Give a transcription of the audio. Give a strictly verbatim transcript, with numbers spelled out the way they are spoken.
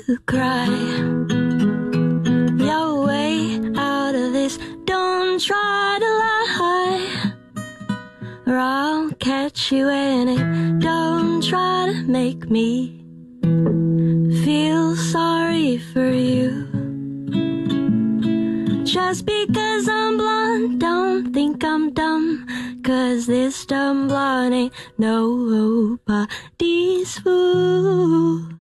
cry your way out of this. Don't try to lie, or I'll catch you in it. Don't try to make me feel sorry for you. Just because I'm blonde, don't think I'm dumb, 'cause this dumb blonde ain't nobody's fool.